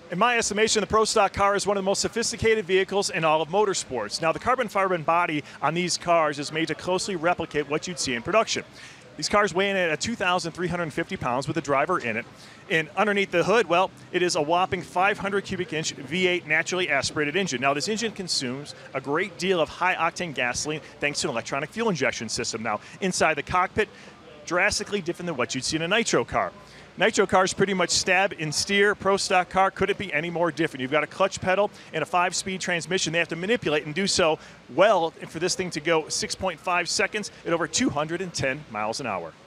In my estimation, the Pro Stock car is one of the most sophisticated vehicles in all of motorsports. Now, the carbon fiber body on these cars is made to closely replicate what you'd see in production. These cars weigh in at 2,350 pounds with a driver in it. And underneath the hood, well, it is a whopping 500 cubic inch V8 naturally aspirated engine. Now, this engine consumes a great deal of high octane gasoline thanks to an electronic fuel injection system. Now, inside the cockpit, drastically different than what you'd see in a nitro car. Nitro cars pretty much stab and steer. Pro Stock car, could it be any more different? You've got a clutch pedal and a 5-speed transmission. They have to manipulate and do so well, and for this thing to go 6.5 seconds at over 210 miles an hour.